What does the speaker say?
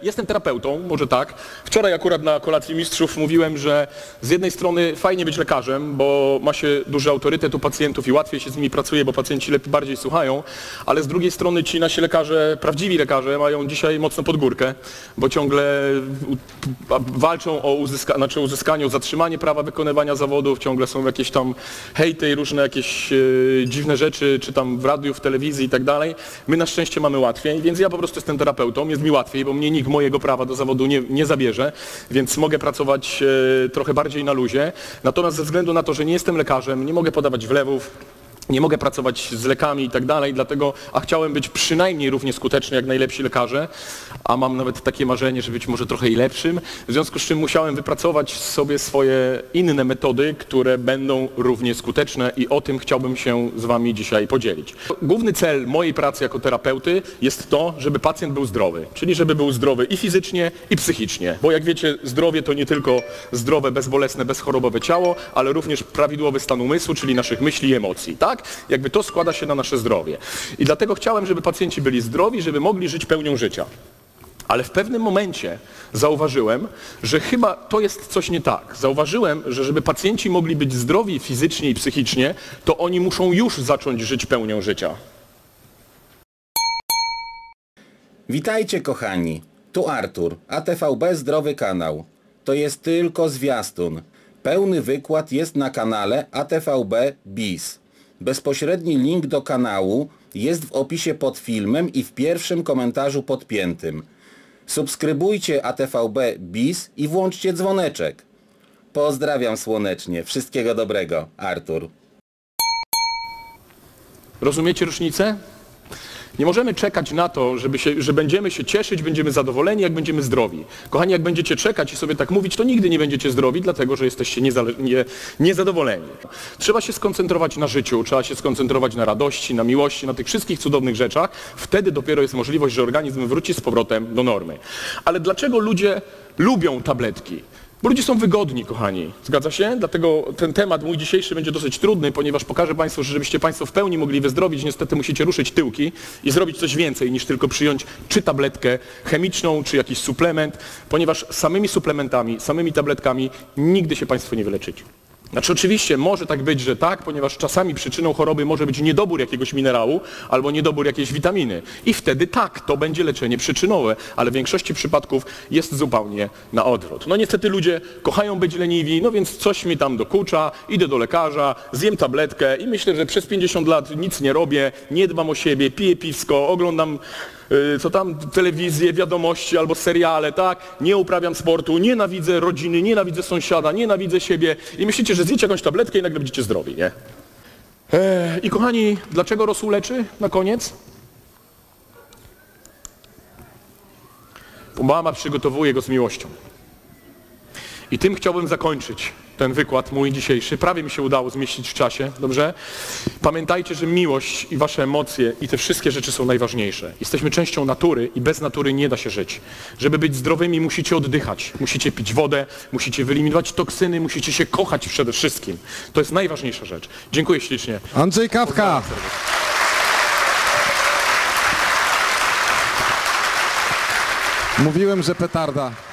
jestem terapeutą, może tak. Wczoraj akurat na kolacji mistrzów mówiłem, że z jednej strony fajnie być lekarzem, bo ma się duży autorytet u pacjentów i łatwiej się z nimi pracuje, bo pacjenci lepiej, bardziej słuchają, ale z drugiej strony ci nasi lekarze, prawdziwi lekarze mają dzisiaj mocno pod górkę, bo ciągle walczą o uzyskanie, o zatrzymanie prawa wykonywania zawodów, ciągle są jakieś tam hejty i różne jakieś dziwne rzeczy, czy tam w radiu, w telewizji i tak dalej. My na szczęście mamy łatwiej, więc ja po prostu jestem terapeutą, jest mi łatwiej, bo mnie nikt mojego prawa do zawodu nie zabierze, więc mogę pracować trochę bardziej na luzie. Natomiast ze względu na to, że nie jestem lekarzem, nie mogę podawać wlewów, nie mogę pracować z lekami i tak dalej, dlatego, a chciałem być przynajmniej równie skuteczny jak najlepsi lekarze, a mam nawet takie marzenie, że być może trochę i lepszym, w związku z czym musiałem wypracować sobie swoje inne metody, które będą równie skuteczne i o tym chciałbym się z wami dzisiaj podzielić. Główny cel mojej pracy jako terapeuty jest to, żeby pacjent był zdrowy, czyli żeby był zdrowy i fizycznie, i psychicznie, bo jak wiecie, zdrowie to nie tylko zdrowe, bezbolesne, bezchorobowe ciało, ale również prawidłowy stan umysłu, czyli naszych myśli i emocji, tak? Jakby to składa się na nasze zdrowie. I dlatego chciałem, żeby pacjenci byli zdrowi, żeby mogli żyć pełnią życia. Ale w pewnym momencie zauważyłem, że chyba to jest coś nie tak. Zauważyłem, że żeby pacjenci mogli być zdrowi fizycznie i psychicznie, to oni muszą już zacząć żyć pełnią życia. Witajcie kochani, tu Artur, ATVB Zdrowy Kanał. To jest tylko zwiastun. Pełny wykład jest na kanale ATVB BIS. Bezpośredni link do kanału jest w opisie pod filmem i w pierwszym komentarzu podpiętym. Subskrybujcie ATVB BIS i włączcie dzwoneczek. Pozdrawiam słonecznie. Wszystkiego dobrego. Artur. Rozumiecie różnicę? Nie możemy czekać na to, że będziemy się cieszyć, będziemy zadowoleni, jak będziemy zdrowi. Kochani, jak będziecie czekać i sobie tak mówić, to nigdy nie będziecie zdrowi, dlatego że jesteście niezadowoleni. Trzeba się skoncentrować na życiu, trzeba się skoncentrować na radości, na miłości, na tych wszystkich cudownych rzeczach. Wtedy dopiero jest możliwość, że organizm wróci z powrotem do normy. Ale dlaczego ludzie lubią tabletki? Bo ludzie są wygodni, kochani. Zgadza się? Dlatego ten temat mój dzisiejszy będzie dosyć trudny, ponieważ pokażę Państwu, że żebyście Państwo w pełni mogli wyzdrowić, niestety musicie ruszyć tyłki i zrobić coś więcej niż tylko przyjąć czy tabletkę chemiczną, czy jakiś suplement, ponieważ samymi suplementami, samymi tabletkami nigdy się Państwo nie wyleczycie. Znaczy oczywiście może tak być, że tak, ponieważ czasami przyczyną choroby może być niedobór jakiegoś minerału albo niedobór jakiejś witaminy. I wtedy tak, to będzie leczenie przyczynowe, ale w większości przypadków jest zupełnie na odwrót. No niestety ludzie kochają być leniwi, no więc coś mi tam dokucza, idę do lekarza, zjem tabletkę i myślę, że przez 50 lat nic nie robię, nie dbam o siebie, piję piwsko, oglądam co tam, telewizję, wiadomości albo seriale, tak? Nie uprawiam sportu, nienawidzę rodziny, nienawidzę sąsiada, nienawidzę siebie i myślicie, że zjecie jakąś tabletkę i nagle będziecie zdrowi, nie? I kochani, dlaczego rosół leczy na koniec? Bo mama przygotowuje go z miłością. I tym chciałbym zakończyć ten wykład mój dzisiejszy. Prawie mi się udało zmieścić w czasie, dobrze? Pamiętajcie, że miłość i wasze emocje i te wszystkie rzeczy są najważniejsze. Jesteśmy częścią natury i bez natury nie da się żyć. Żeby być zdrowymi, musicie oddychać, musicie pić wodę, musicie wyeliminować toksyny, musicie się kochać przede wszystkim. To jest najważniejsza rzecz. Dziękuję ślicznie. Andrzej Kawka. Mówiłem, że petarda.